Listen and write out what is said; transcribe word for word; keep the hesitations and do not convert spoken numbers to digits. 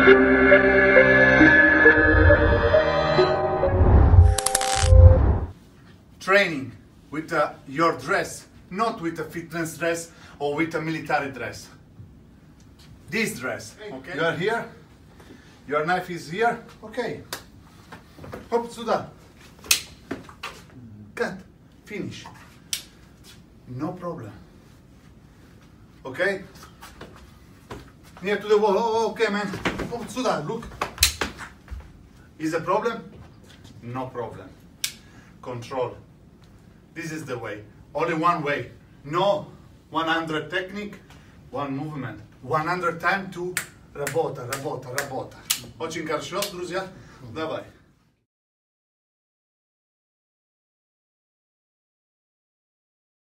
Training with uh, your dress, not with a fitness dress or with a military dress. This dress, okay? You are here, your knife is here, okay. Hop, сюда. Cut, finish. No problem. Okay? Near to the wall, oh, okay man. Hop, сюда, look. Is a problem? No problem. Control. This is the way. Only one way. No one hundred technique, one movement. one hundred time to работа, работа, работа. Очень хорошо, друзья. Давай.